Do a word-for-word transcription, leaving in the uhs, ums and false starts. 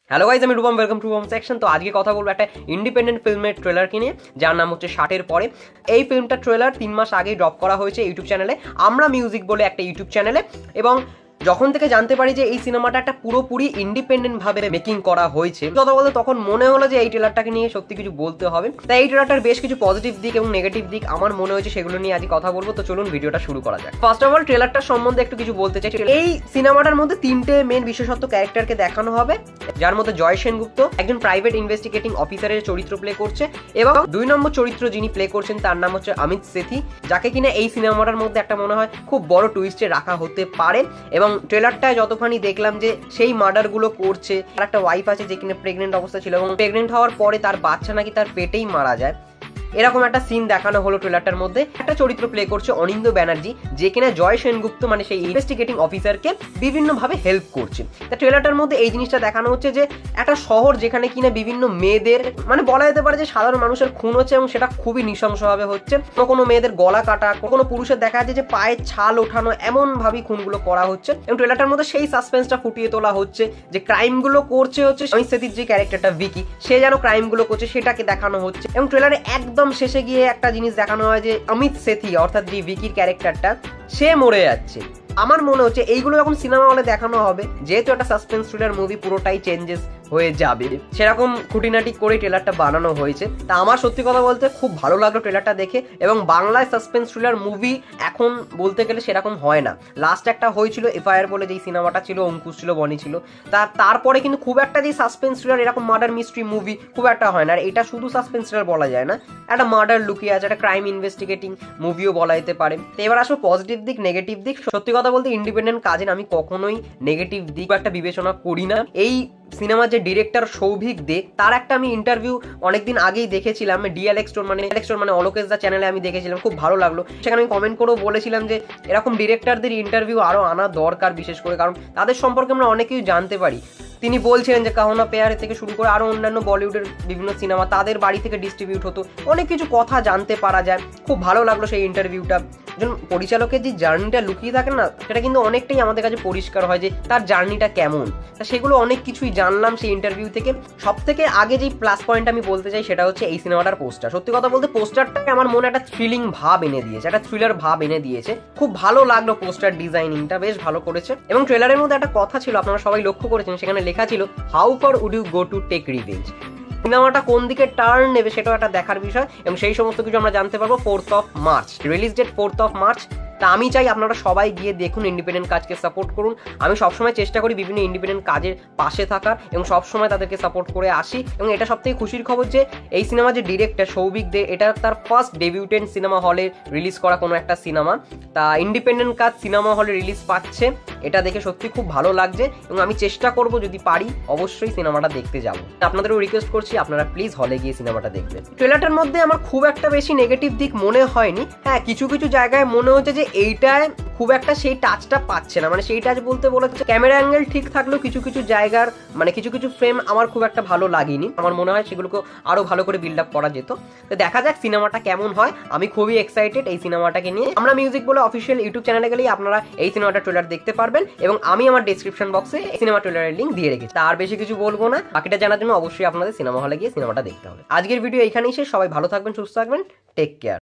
Hello guys, আমি Rupam, welcome to Rupam's section. তো আজকে কথা বলবো একটা ইন্ডিপেন্ডেন্ট ফিল্মের ট্রেলারকে নিয়ে, যার নাম হচ্ছে ষাটের পরে। এই ফিল্মটার ট্রেলার তিন মাস আগেই ড্রপ করা হয়েছে ইউটিউব চ্যানেলে, আমরা মিউজিক বলে একটা ইউটিউব চ্যানেলে। এবং যখন থেকে জানতে পারি যে এই সিনেমাটা একটা পুরোপুরি ইন্ডিপেন্ডেন্ট ভাবে মেকিং করা হয়েছে, কথা বলতে তখন মনে হলো যে এই ট্রেলারটাকে নিয়ে সত্যি কিছু বলতে হবে। তাই এই ট্রেলারটার বেশ কিছু পজিটিভ দিক এবং নেগেটিভ দিক আমার মনে হয়েছে, সেগুলো নিয়ে আজ কথা বলবো। তো চলুন ভিডিওটা শুরু করা যাক। ফার্স্ট অফ অল ট্রেলারটার সম্বন্ধে একটু কিছু বলতে চাই। এই সিনেমাটার মধ্যে তিনটে মেন বিশেষত্ব ক্যারেক্টারকে দেখানো হবে, যার মধ্যে জয় সেনগুপ্ত একজন প্রাইভেট ইনভেস্টিগেটিং অফিসারের চরিত্র প্লে করছে, এবং দুই নম্বর চরিত্র যিনি প্লে করছেন তার নাম হচ্ছে অমিত সেথি, যাকে কিনা এই সিনেমাটার মধ্যে একটা মনে হয় খুব বড় টুইস্টে রাখা হতে পারে। এবং ট্রেলারটায় যতখানি দেখলাম যে সেই মার্ডারগুলো করছে, আর একটা ওয়াইফ আছে যে কিনা প্রেগনেন্ট অবস্থা ছিল, এবং প্রেগনেন্ট হওয়ার পরে তার বাচ্চা নাকি তার পেটেই মারা যায়, এরকম একটা সিন দেখানো হলো ট্রেলারটার মধ্যে। একটা চরিত্র প্লে করছে অনিন্দ ব্যানার্জি, যে কিনা জয় সেনগুপ্ত মানে সেই ইনভেস্টিগেটিং অফিসারকে বিভিন্ন ভাবে হেল্প করছে। তা ট্রেলারটার মধ্যে এই জিনিসটা দেখানো হচ্ছে যে একটা শহর যেখানে কিনা বিভিন্ন মেয়েদের, মানে বলা যেতে পারে যে সাধারণ মানুষের খুন হচ্ছে, এবং সেটা খুবই নৃশংসভাবে হচ্ছে। কোনো কোনো মেয়েদের গলা কাটা, কোনো পুরুষের দেখা যাচ্ছে যে পায়ের ছাল ওঠানো, এমন ভাবেই খুনগুলো করা হচ্ছে। এবং ট্রেলারটার মধ্যে সেই সাসপেন্সটা ফুটিয়ে তোলা হচ্ছে যে ক্রাইমগুলো করছে হচ্ছে অমিত সেথির যে ক্যারেক্টারটা ভিকি, সে যেন ক্রাইমগুলো করছে সেটাকে দেখানো হচ্ছে। এবং ট্রেলারে একদম শেষে গিয়ে একটা জিনিস দেখানো হয় যে অমিত সেথি অর্থাৎ যে ভিকির ক্যারেক্টারটা, সে মরে যাচ্ছে। আমার মনে হচ্ছে এইগুলো যখন সিনেমা হলে দেখানো হবে, যেহেতু একটা সাসপেন্স থ্রিলার মুভি, পুরোটাই চেঞ্জেস হয়ে যাবে, সেরকম খুঁটিনাটি করে ট্রেলারটা বানানো হয়েছে। তা আমার সত্যি কথা বলতে খুব ভালো লাগলো ট্রেলারটা দেখে। এবং বাংলায় সাসপেন্স থ্রিলার মুভি এখন বলতে গেলে সেরকম হয় না। লাস্ট একটা হয়েছিল এফআইআর বলে, যেই সিনেমাটা ছিল, অঙ্কুশ ছিল, বনি ছিল, তা তারপরে কিন্তু খুব একটা যে সাসপেন্স থ্রিলার এরকম মার্ডার মিস্ট্রি মুভি খুব একটা হয় না। আর এটা শুধু সাসপেন্স থ্রিলার বলা যায় না, একটা মার্ডার লুকিয়ে আছে, একটা ক্রাইম ইনভেস্টিগেটিং মুভিও বলা যেতে পারে। তো এবার আসবো পজিটিভ দিক, নেগেটিভ দিক। সত্যি কথা বলতে ইন্ডিপেন্ডেন্ট কাজের আমি কখনোই নেগেটিভ দিক একটা বিবেচনা করি না। এই সিনেমার যে ডিরেক্টর সৌভিক দে, তার একটা আমি ইন্টারভিউ অনেকদিন আগেই দেখেছিলাম, ডিএল এক্স স্টোর মানে স্টোর মানে অলোকেশ দা চ্যানেলে আমি দেখেছিলাম, খুব ভালো লাগলো। সেখানে আমি কমেন্ট করেও বলেছিলাম যে এরকম ডিরেক্টরদের ইন্টারভিউ আরো আনা দরকার, বিশেষ করে কারণ তাদের সম্পর্কে আমরা অনেকেই জানতে পারি। তিনি বলছিলেন যে কাহনা পেয়ারে থেকে শুরু করে আরো অন্যান্য বলিউডের বিভিন্ন সিনেমা তাদের বাড়ি থেকে ডিস্ট্রিবিউট হতো, অনেক কিছু কথা জানতে পারা যায়। খুব ভালো লাগলো সেই ইন্টারভিউটা। একজন পরিচালকের যে জার্নিটা লুকিয়ে থাকে না, সেটা কিন্তু অনেকটাই আমাদের কাছে পরিষ্কার হয় যে তার জার্নিটা কেমন। তা সেগুলো অনেক কিছুই জানলাম সেই ইন্টারভিউ থেকে। সব থেকে আগে যেই প্লাস পয়েন্ট আমি বলতে চাই সেটা হচ্ছে এই সিনেমাটার পোস্টার। সত্যি কথা বলতে পোস্টারটাকে আমার মনে একটা থ্রিলিং ভাব এনে দিয়েছে, একটা থ্রিলার ভাব এনে দিয়েছে। খুব ভালো লাগলো পোস্টার ডিজাইনিংটা, বেশ ভালো করেছে। এবং ট্রেলারের মধ্যে একটা কথা ছিল, আপনারা সবাই লক্ষ্য করেছেন, সেখানে লেখা ছিল how far would you go to take revenge. সিনেমাটা কোন দিকে টার্ন নেবে সেটাও একটা দেখার বিষয়, এবং সেই সমস্ত কিছু আমরা জানতে পারবো fourth of March, release date fourth of March. তা আমি চাই আপনারা সবাই গিয়ে দেখুন, ইন্ডিপেন্ডেন্ট কাজকে সাপোর্ট করুন। আমি সবসময় চেষ্টা করি বিভিন্ন ইন্ডিপেন্ডেন্ট কাজের পাশে থাকার, এবং সবসময় তাদেরকে সাপোর্ট করে আসি। এবং এটা সবথেকে খুশির খবর যে এই সিনেমা যে ডিরেক্টর সৌভিক দে, এটা তার ফার্স্ট ডেবিউটেন্ট সিনেমা হলে রিলিজ করা কোনো একটা সিনেমা। তা ইন্ডিপেন্ডেন্ট কাজ সিনেমা হলে রিলিজ পাচ্ছে, এটা দেখে সত্যি খুব ভালো লাগছে। এবং আমি চেষ্টা করব যদি পারি অবশ্যই সিনেমাটা দেখতে যাব। আপনাদেরও রিকোয়েস্ট করছি আপনারা প্লিজ হলে গিয়ে সিনেমাটা দেখবেন। ট্রেলারটার মধ্যে আমার খুব একটা বেশি নেগেটিভ দিক মনে হয়নি। হ্যাঁ, কিছু কিছু জায়গায় মনে হচ্ছে যে এইটায় খুব একটা সেই টাচটা পাচ্ছে না, মানে সেই টাচ বলতে বলেছে ক্যামেরা অ্যাঙ্গেল ঠিক থাকলেও কিছু কিছু জায়গার মানে কিছু কিছু ফ্রেম আমার খুব একটা ভালো লাগেনি। আমার মনে হয় সেগুলোকে আরো ভালো করে বিল্ড আপ করা যেত। তো দেখা যাক সিনেমাটা কেমন হয়। আমি খুবই এক্সাইটেড এই সিনেমাটাকে নিয়ে। আমরা মিউজিক বলে অফিসিয়াল ইউটিউব চ্যানেলে গেলেই আপনারা এই সিনেমাটা ট্রেলার দেখতে পারবেন, এবং আমি আমার ডেসক্রিপশন বক্সে এই সিনেমা ট্রেলারের লিঙ্ক দিয়ে রেখেছি। তার বেশি কিছু বলবো না, বাকিটা জানার জন্য অবশ্যই আপনাদের সিনেমা হলে গিয়ে সিনেমাটা দেখতে হবে। আজকের ভিডিও এইখানেই শেষ। সবাই ভালো থাকবেন, সুস্থ থাকবেন, টেক কেয়ার।